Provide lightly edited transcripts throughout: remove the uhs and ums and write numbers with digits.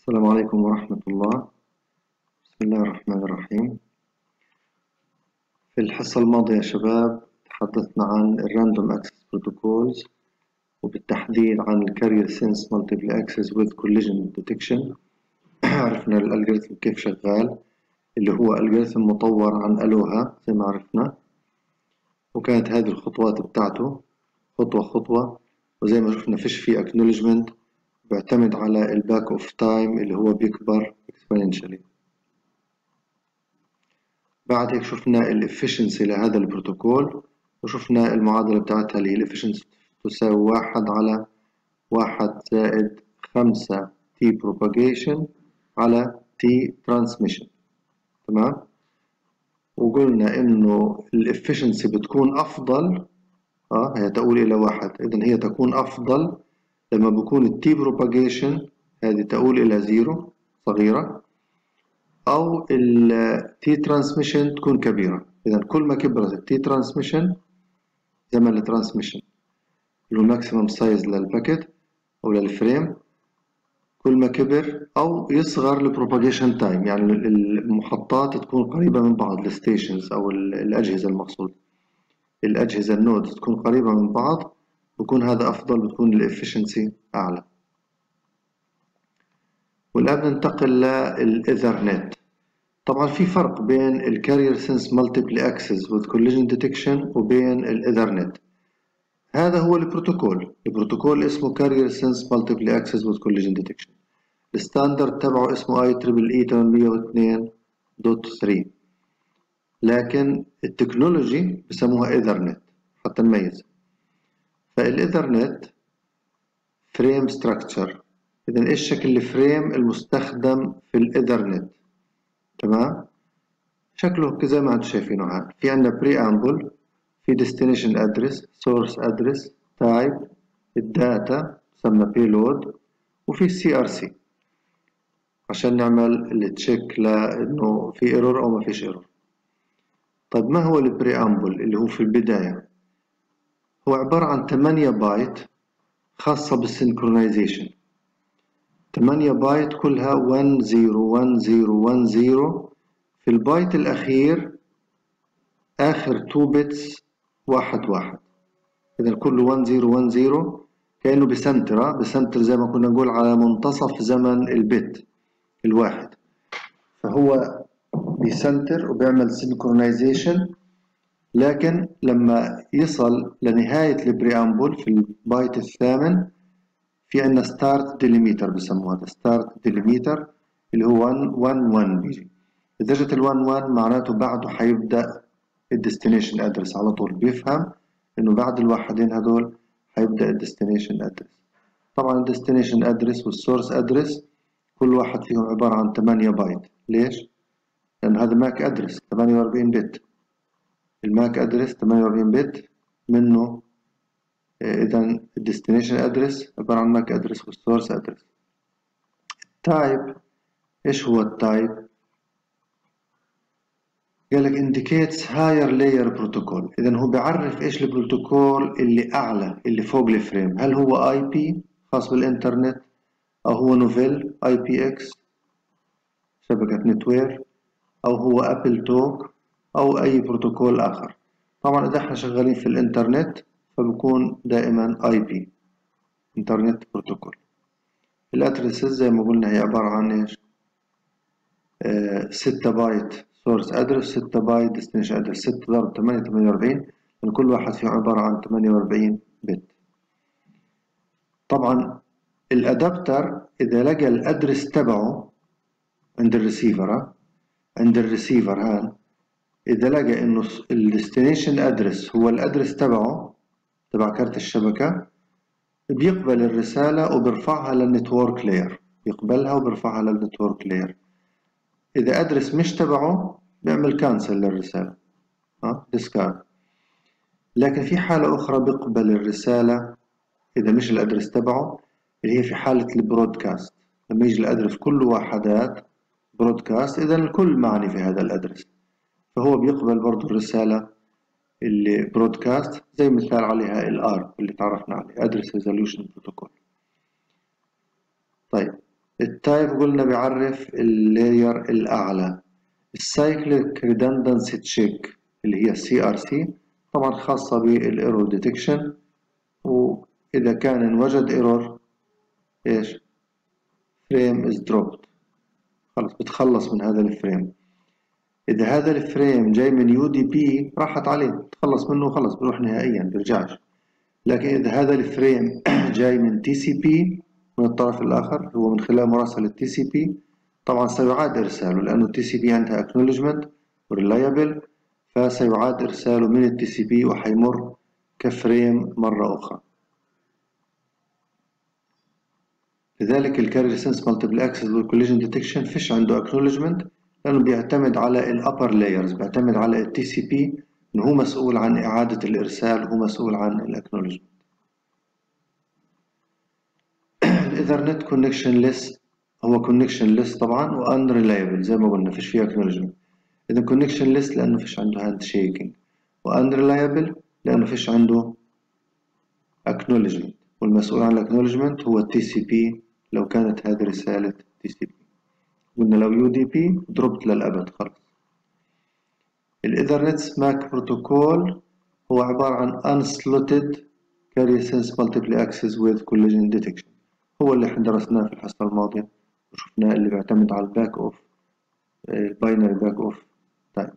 السلام عليكم ورحمة الله. بسم الله الرحمن الرحيم. في الحصة الماضية يا شباب تحدثنا عن الراندوم اكسس بروتوكولز، وبالتحديد عن الكارير سنس مالتيبل اكسس وذ كوليجن ديتكشن. عرفنا الالجوريثم كيف شغال، اللي هو الجوريثم مطور عن الوها زي ما عرفنا، وكانت هذه الخطوات بتاعته خطوة خطوة، وزي ما شفنا فيش فيه acknowledgement، بيعتمد على الباك اوف تايم اللي هو بيكبر exponentially. بعد هيك شفنا الافشنسي لهذا البروتوكول، وشفنا المعادلة بتاعتها اللي هي الافشنسي تساوي 1/1 - 5 T propagation على T transmission. تمام؟ وقلنا إنه الافشنسي بتكون أفضل، هي تؤول إلى 1، إذن هي تكون أفضل لما بكون ال T propagation هذه تؤول إلى 0 صغيرة، أو ال T transmission تكون كبيرة. إذا كل ما كبرت ال T transmission زمن ال transmission اللي هو maximum size للباكت أو للفريم، كل ما كبر أو يصغر ال propagation time، يعني المحطات تكون قريبة من بعض، ال stations أو الأجهزة المقصود، الأجهزة النودز تكون قريبة من بعض، بكون هذا أفضل، بتكون ال efficiency أعلى. والآن ننتقل للإيثرنت. طبعا في فرق بين الكارير سنس مالتيبل اكسس وذ كوليجن ديتكشن وبين الايثرنت. هذا هو البروتوكول اسمه كارير سنس مالتيبل اكسس وذ كوليجن ديتكشن. الستاندرد تبعه اسمه IEEE 802.3، لكن التكنولوجي بسموها ايثرنت حتى نميز. فالايثرنت فريم ستراكشر، اذا ايش شكل الفريم المستخدم في الايثرنت؟ تمام، شكله زي ما انتم شايفينه هذا. في عندنا preamble، في destination address، source address، type، الداتا تسمى payload، وفي CRC عشان نعمل التشيك لانه في ايرور او ما فيش ايرور. طيب ما هو البريامبل اللي هو في البداية؟ هو عبارة عن 8 بايت خاصة بالسينكرونايزيشن، 8 بايت كلها 1 0 1 0 1 0. في البايت الأخير آخر 2 بيتس 1 1. إذا كله 1 0 1 0 كأنه بسنتر زي ما كنا نقول على منتصف زمن البت الواحد، فهو بيسنتر وبيعمل سينكرونايزيشن. لكن لما يصل لنهاية البريامبل في البايت الثامن في عندنا ستارت ديليميتر، بسموها ستارت ديليميتر اللي هو 1 1 1 بيجي. إذا جت ال 1 1 معناته بعده حيبدأ الديستنيشن ادرس على طول، بيفهم انه بعد الواحدين هدول هيبدأ الديستنيشن ادرس. طبعا الديستنيشن ادرس والسورس ادرس كل واحد فيهم عبارة عن 8 بايت. ليش؟ لأن هذا ماك ادرس 48 بت، الماك ادرس 48 بت منه. إذا الديستنيشن ادرس عبارة عن ماك ادرس والسورس ادرس. التايب، ايش هو التايب؟ قالك indicates higher layer protocol. إذا هو بيعرف إيش البروتوكول اللي أعلى اللي فوق الفريم، هل هو IP خاص بالإنترنت، أو هو نوفيل IPX شبكة نتوير، أو هو أبل توك، أو أي بروتوكول آخر. طبعا إذا إحنا شغالين في الإنترنت فبكون دائما IP إنترنت بروتوكول. الأدرسز زي ما قلنا هي عبارة عن إيش؟ 6 بايت سورس ادرس، 6 بايت ديستنيشن ادرس، 6 ضرب 8 48، من كل واحد فيهم عبارة عن 48 بت. طبعا الادابتر اذا لقى الادرس تبعه عند الريسيفر، هان اذا لقى انه الديستنيشن ادرس هو الادرس تبعه تبع كارت الشبكة، بيقبل الرسالة وبرفعها للنتورك لاير، يقبلها وبرفعها للنتورك لاير. إذا أدرس مش تبعه بيعمل كانسل للرسالة، ديسكارد. لكن في حالة أخرى بيقبل الرسالة إذا مش الأدرس تبعه، اللي هي في حالة البرودكاست، لما يجي الأدرس كله وحدات برودكاست، إذا الكل معني في هذا الأدرس، فهو بيقبل برضو الرسالة اللي برودكاست، زي مثال عليها الآر اللي تعرفنا عليه Address Resolution Protocol. طيب التايب قلنا بيعرف اللاير الأعلى. السايكليك ريدندنسي تشيك اللي هي CRC طبعا خاصة بالايرور ديتكشن، وإذا كان انوجد ايرور ايش؟ فريم از دروبد، خلص بتخلص من هذا الفريم. إذا هذا الفريم جاي من UDP راحت عليه، تخلص منه خلص بروح نهائيا بيرجعش. لكن إذا هذا الفريم جاي من TCP من الطرف الآخر، هو من خلال مراسلة TCP، طبعا سيعاد إرساله لأنه TCP عندها acknowledgement و reliable، فسيعاد إرساله من TCP وحيمر كفريم مرة أخرى. لذلك الكارير سنس مالتيبل اكسس والكوليجن ديتكشن فيش عنده acknowledgement، لأنه بيعتمد على الأبر لايرز، بيعتمد على TCP إنه هو مسؤول عن إعادة الإرسال، هو مسؤول عن الأكنولجمنت. الإيثرنت كونكشن ليس هو كونكشن ليس طبعا وان ريلايبل زي ما قلنا فيش فيه اكنولجمنت. إذا كونكشن ليس لأنه فيش عنده هاند شيكينج، وان ريلايبل لأنه فيش عنده اكنولجمنت، والمسؤول عن الاكنولجمنت هو TCP لو كانت هذه رسالة TCP. قلنا لو UDP ضربت للأبد خلاص. الإيثرنت ماك بروتوكول هو عبارة عن unslotted carrier sense multiple access with collision detection، هو اللي احنا درسناه في الحصة الماضية وشفناه، اللي بيعتمد على الباك اوف الباينري باك اوف تايب.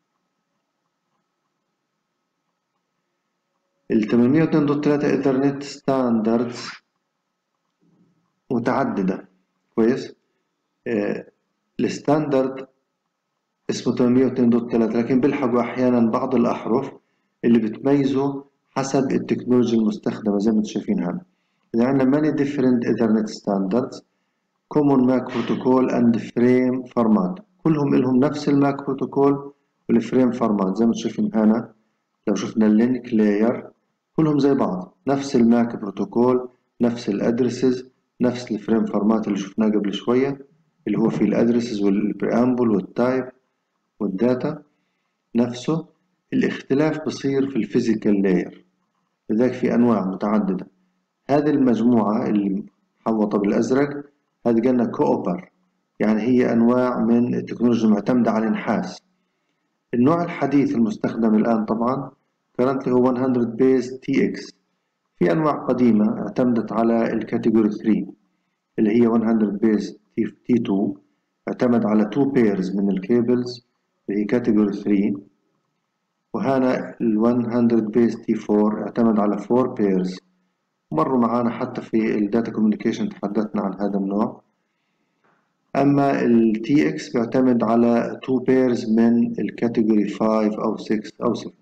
ال 802.3 ايثرنت ستاندردز متعددة كويس. الستاندرد اسمه 802.3 لكن بيلحقوا احيانا بعض الاحرف اللي بتميزه حسب التكنولوجيا المستخدمة زي ما انتم شايفين هنا. إذا عندنا many different Ethernet standards common MAC protocol and frame format، كلهم لهم نفس الماك بروتوكول والفريم فورمات زي ما انتم شايفين هنا. لو شفنا اللينك لاير كلهم زي بعض، نفس الماك بروتوكول، نفس الادرسز، نفس الفريم فورمات اللي شفناه قبل شوية اللي هو فيه الادرسز والبريامبل والتايب والداتا نفسه. الاختلاف بصير في الفيزيكال لاير، لذلك في أنواع متعددة. هذه المجموعة اللي محوطة بالأزرق هذه قلنا كوبر، يعني هي أنواع من التكنولوجيا المعتمدة على النحاس. النوع الحديث المستخدم الآن طبعا currently هو 100 base TX. في أنواع قديمة اعتمدت على الكاتيجوري 3 اللي هي 100 base T2، اعتمد على 2 pairs من الكيبلز اللي هي كاتيجوري 3. وهنا ال 100 base T4 اعتمد على 4 pairs، مروا معانا حتى في الداتا كوميونيكيشن تحدثنا عن هذا النوع. أما ال TX بيعتمد على 2 pairs من الكاتيجوري 5 أو 6 أو 7.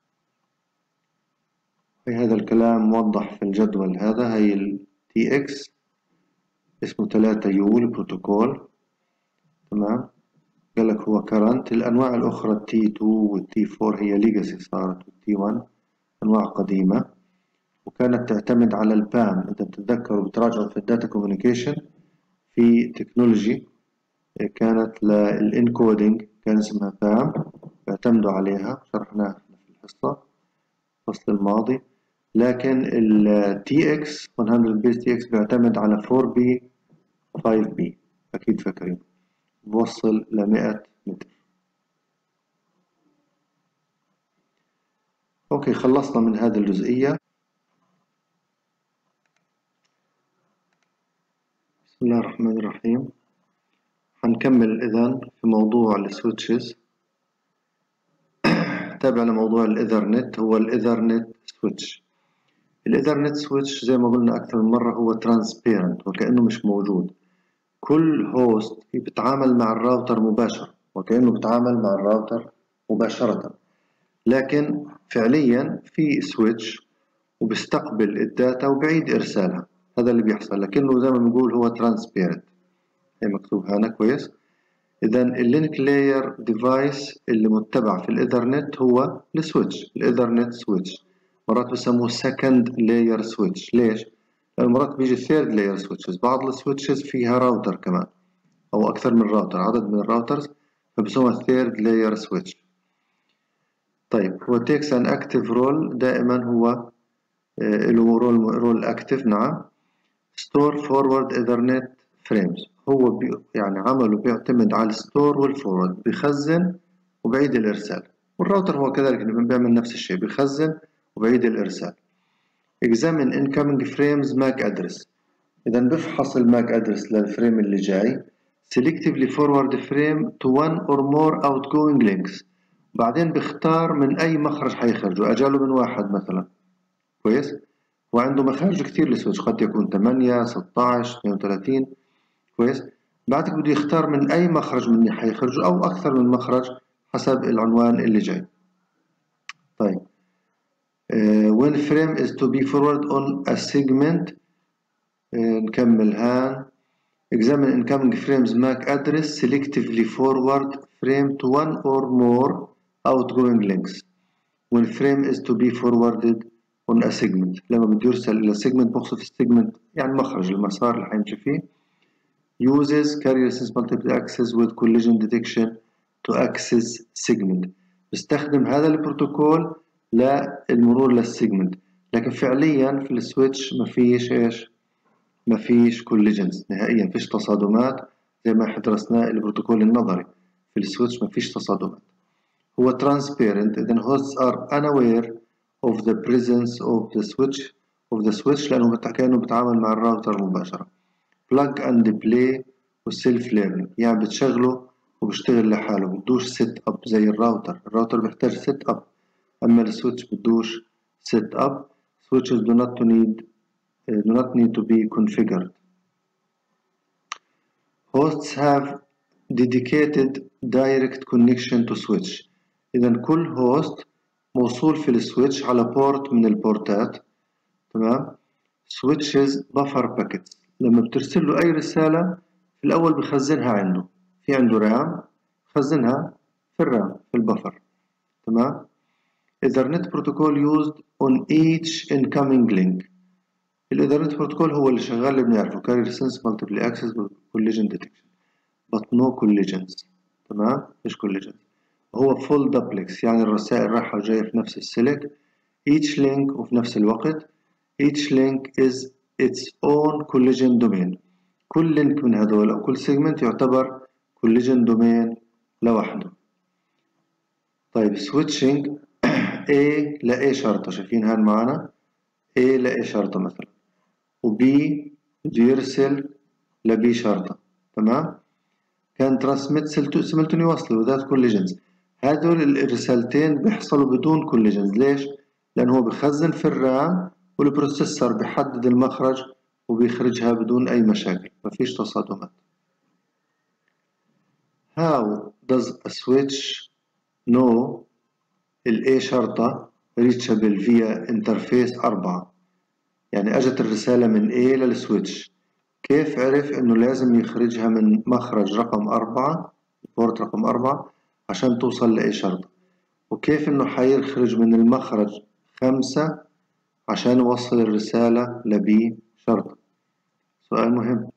هذا الكلام موضح في الجدول هذا. هي ال TX اسمه 3U البروتوكول، تمام. قال لك هو current. الأنواع الأخرى ال T2 وال T4 هي legacy صارت، وال T1 أنواع قديمة وكانت تعتمد على البام. إذا بتتذكروا بتراجعوا في الداتا كوميونيكيشن في تكنولوجي كانت للإنكودينج كان اسمها بام، بيعتمدوا عليها شرحناها في الفصل الماضي. لكن ال TX 100 base TX بيعتمد على 4B 5B، أكيد فاكرين، بوصل ل 100 متر. أوكي خلصنا من هذه الجزئية. بسم الله الرحمن الرحيم. هنكمل إذن في موضوع السويتشز. تابعنا موضوع الإيثرنت. هو الإيثرنت سويتش. الإيثرنت سويتش زي ما قلنا أكثر من مرة هو ترانسبيرنت وكأنه مش موجود. كل هوست بيتعامل مع الراوتر مباشرة وكأنه بيتعامل مع الراوتر مباشرة، لكن فعليا في سويتش وبيستقبل الداتا وبعيد إرسالها. هذا اللي بيحصل، لكنه زي ما بنقول هو ترانسبيرنت. هي مكتوب هنا كويس. إذا اللينك لاير ديفايس اللي متبع في الإيثرنت هو السويتش، الإيثرنت سويتش. مرات بسموه سكند لاير سويتش. ليش؟ لأن مرات بيجي ثيرد لاير سويتشز. بعض السويتشز فيها راوتر كمان أو أكثر من راوتر، عدد من الراوترز، فبسموها ثيرد لاير سويتش. طيب هو takes an active role، دائما هو له رول active. نعم. store forward ethernet فريمز. هو يعني عمله بيعتمد على الستور والفورورد، بيخزن وبعيد الإرسال. والراوتر هو كذلك بيعمل نفس الشيء، بيخزن وبعيد الإرسال. examine incoming frames MAC address. إذا بفحص الماك أدرس للفريم اللي جاي. selectively forward frame to one or more outgoing links. بعدين بختار من أي مخرج حيخرجه، أجاله من واحد مثلا. كويس. وعنده مخارج كتير للسويتش، قد يكون 8 16 32. كويس. بعدك بده يختار من أي مخرج من حيخرجه أو أكثر من مخرج حسب العنوان اللي جاي. طيب when frame is to be forward on a segment. نكمل هان. examine incoming frames MAC address, selectively forward frame to one or more outgoing links when frame is to be forwarded on a segment. لما بده يرسل إلى segment، بقصد السيجمنت يعني مخرج المسار اللي حيمشي فيه. uses carrier sense multiple access with collision detection to access segment. بستخدم هذا البروتوكول للمرور للسيجمنت، لكن فعليا في السويتش ما فيش ايش؟ ما فيش collisions نهائيا، ما فيش تصادمات زي ما درسناه البروتوكول النظري. في السويتش ما فيش تصادمات. هو transparent، إذن hosts are unaware of the presence of the switch لأنه كأنه بتعامل مع الراوتر مباشرة. plug and play والself learning، يعني بتشغله وبيشتغل لحاله، بدوش set up زي الراوتر بيحتاج set up، أما السويتش بدوش set up. switches do not need to be configured. hosts have dedicated direct connection to switch. إذا كل host موصول في السويتش على بورت من البورتات. تمام. switches buffer packets، لما بترسل له أي رسالة في الأول بخزنها عنده، في عنده رام بخزنها في الرام في البفر. تمام. Ethernet protocol used on each incoming link. الإيثرنت بروتوكول هو اللي شغال اللي بنعرفه carrier sense multiple access collision detection but no collisions. تمام. مش collisions. هو full duplex، يعني الرسائل رايحة وجاية في نفس السلك each link وفي نفس الوقت. each link is its own collision domain. كل لينك من هذول أو كل segment يعتبر collision domain لوحده. طيب switching A ل A شرطة، شايفين هان معنا A ل A شرطة مثلا، و B بده يرسل ل B شرطة. تمام. كان transmit simultaneously يوصلوا without collisions. هذول الرسالتين بيحصلوا بدون collisions. ليش؟ لأنه هو بخزن في الرام والبروسيسور بيحدد المخرج وبيخرجها بدون أي مشاكل، مفيش تصادمات. How does a switch know ال A شرطة reachable via interface 4؟ يعني أجت الرسالة من A للسويتش، كيف عرف إنه لازم يخرجها من مخرج رقم 4 بورت رقم 4 عشان توصل لأي شرطة؟ وكيف إنه حيخرج من المخرج 5 عشان يوصل الرسالة لبي شرطة؟ سؤال مهم.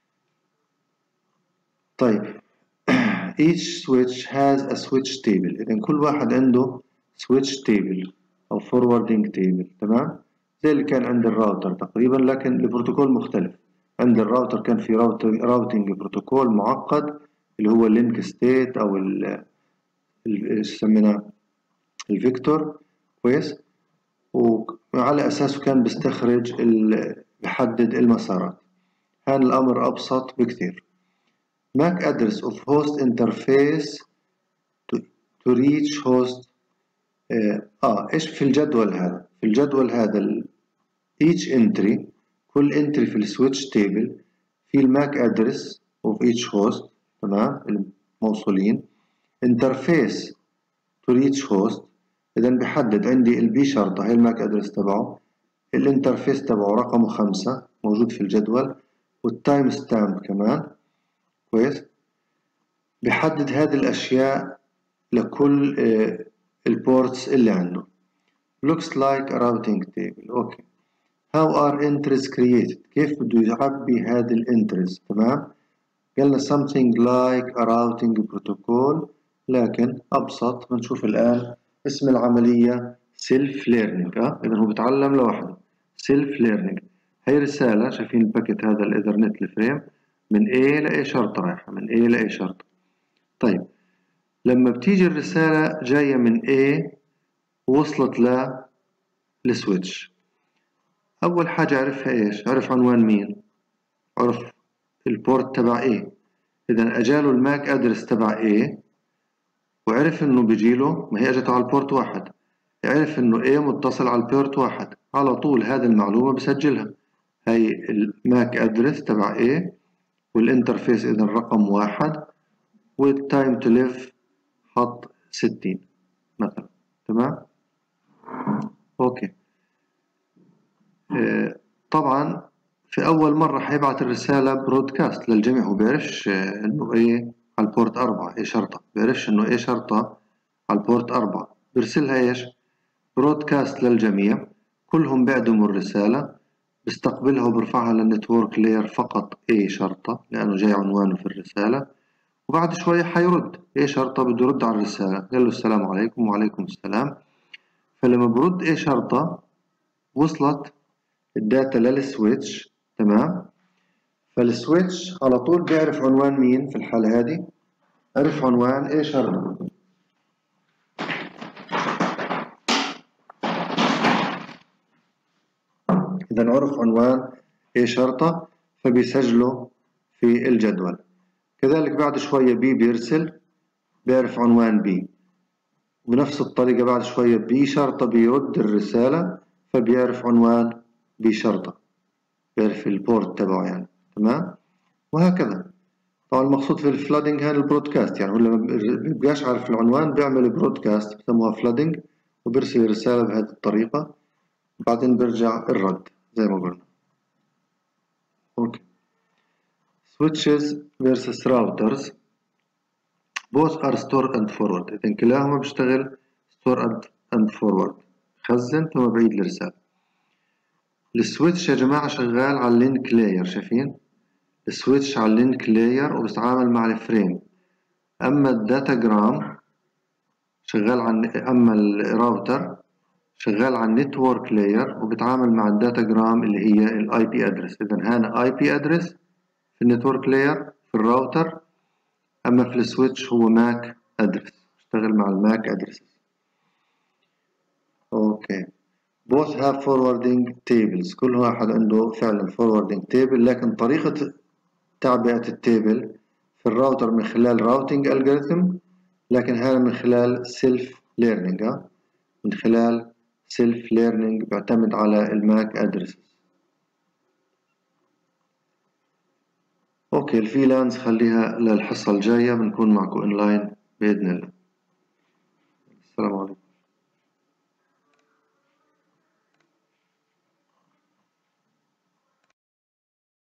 طيب each switch has a switch table. إذن كل واحد عنده switch table أو forwarding table. تمام. زي اللي كان عند الراوتر تقريبا، لكن البروتوكول مختلف. عند الراوتر كان في راوتينج بروتوكول معقد اللي هو اللينك ستيت أو سميناه الفيكتور. كويس. وعلى أساسه كان بيستخرج بيحدد المسارات. هذا الأمر أبسط بكثير. MAC address of host interface to reach host. إيش في الجدول هذا؟ في الجدول هذا each entry، كل entry في السويتش تيبل في الماك address of each host. تمام. الموصولين. interface to reach host، إذا بحدد عندي البي شرطة هي الماك address تبعه، الانترفيس تبعه رقمه 5 موجود في الجدول، والتايم ستامب كمان. كويس. بحدد هذه الأشياء لكل البورتس اللي عنده. looks like a routing table. أوكي. how are entries created؟ كيف بده يعبي هذه الانتريز؟ تمام. قلنا something like a routing protocol، لكن أبسط. بنشوف الآن اسم العملية self learning. إذا هو بيتعلم لوحده self learning. هي رسالة، شايفين الباكت هذا الإيثرنت الفريم من A ل A شرطة رايحة من A ل A شرطة. طيب لما بتيجي الرسالة جاية من A ووصلت للسويتش، أول حاجة عرفها إيش؟ عرف عنوان مين؟ عرف البورت تبع A. إذا أجاله الماك أدرس تبع A وعرف إنه بيجيله، ما هي أجته على البورت واحد، عرف إنه A متصل على البورت واحد، على طول هذه المعلومة بسجلها. هي الماك أدرس تبع A والإنترفيس إذا رقم واحد والتايم تو ليف حط 60 مثلا. تمام؟ أوكي. طبعا في أول مرة حيبعت الرسالة برودكاست للجميع، هو بيعرفش إنه إيه على البورت 4 إيه شرطة، بيعرفش إنه إيه شرطة على البورت 4، بيرسلها إيش؟ برودكاست للجميع، كلهم بيعدموا الرسالة، بيستقبلها وبرفعها للنتورك لاير فقط إيه شرطة لأنه جاي عنوانه في الرسالة، وبعد شوية حيرد إيه شرطة، بده يرد على الرسالة، قال له السلام عليكم وعليكم السلام. فلما برد إيه شرطة وصلت الداتا للسويتش. تمام؟ فالسويتش على طول بيعرف عنوان مين في الحالة هذه؟ عرف عنوان إيه شرطة. إذا عرف عنوان إيه شرطة فبيسجله في الجدول. كذلك بعد شوية بي بيرسل بيعرف عنوان بي، بنفس الطريقة بعد شوية بي شرطة بيرد الرسالة فبيعرف عنوان بي شرطة، بيعرف البورت تبعه يعني. تمام؟ وهكذا. طبعا المقصود في الفلادنج هذا البرودكاست، يعني هو لما بيبقاش عارف العنوان بيعمل برودكاست بسموها فلادنج وبيرسل الرسالة بهذه الطريقة وبعدين بيرجع الرد زي ما قلنا. اوكي. switches versus routers both are store and forward. إذن كلاهما بيشتغل store and forward، خزن ثم بعيد الرسالة. السويتش يا جماعة شغال على اللينك لاير، شايفين؟ السويتش على اللينك لاير وبيتعامل مع الفريم، أما الداتاجرام شغال أما الراوتر شغال على النتورك لاير وبيتعامل مع الداتاجرام اللي هي الاي بي ادرس. إذا هنا اي بي ادرس في النتورك لاير في الراوتر، أما في السويتش هو ماك ادرس، اشتغل مع الماك ادرس. اوكي. both have forwarding tables، كل واحد عنده فعلا forwarding table، لكن طريقة تعبئة التيبل في الراوتر من خلال routing algorithm، لكن هذا من خلال self learning، من خلال self learning بيعتمد على الماك ادرس. اوكي. الفيلانس خليها للحصة الجاية، بنكون معكم اونلاين بإذن الله. السلام عليكم.